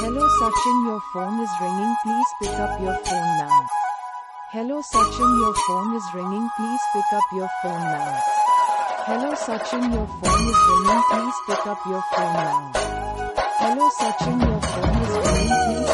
Hello Sachin, your phone is ringing, please pick up your phone now. Hello Sachin, your phone is ringing, please pick up your phone now. Hello Sachin, your phone is ringing, please pick up your phone now. Hello Sachin, your phone is ringing, please